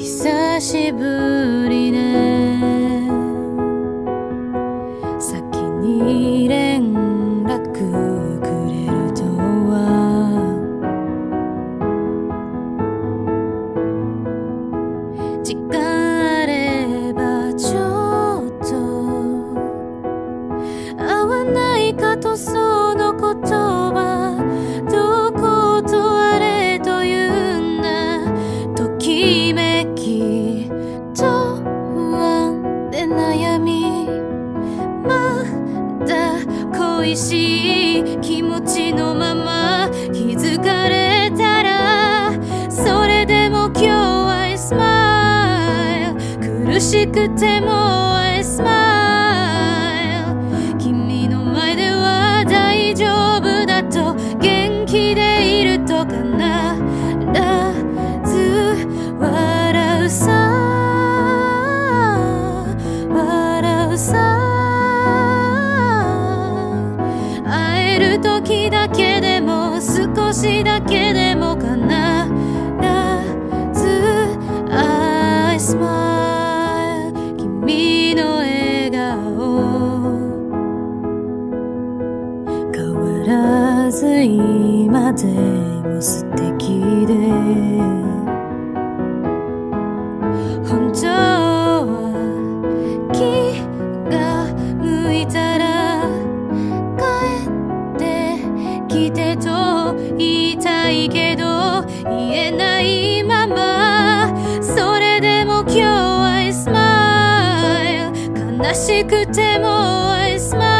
久しぶりね。先に連絡くれるとは。時間あればちょっと合わないかとその言葉、どことあれというんだ。ときめきと不安で悩み、まだ恋しい気持ちのまま気づかれたら、それでも今日は I smile、 苦しくても I smile、 君の前では大丈夫だと、元気でいると必ず笑うさ、笑うさ。会える時だけでも少しだけでも必ず I smile、 君の笑顔変わらず今でも素敵で、本当は気が向いたら帰ってきてと言いたいけど言えないまま、それでも今日 I smile、 悲しくても I smile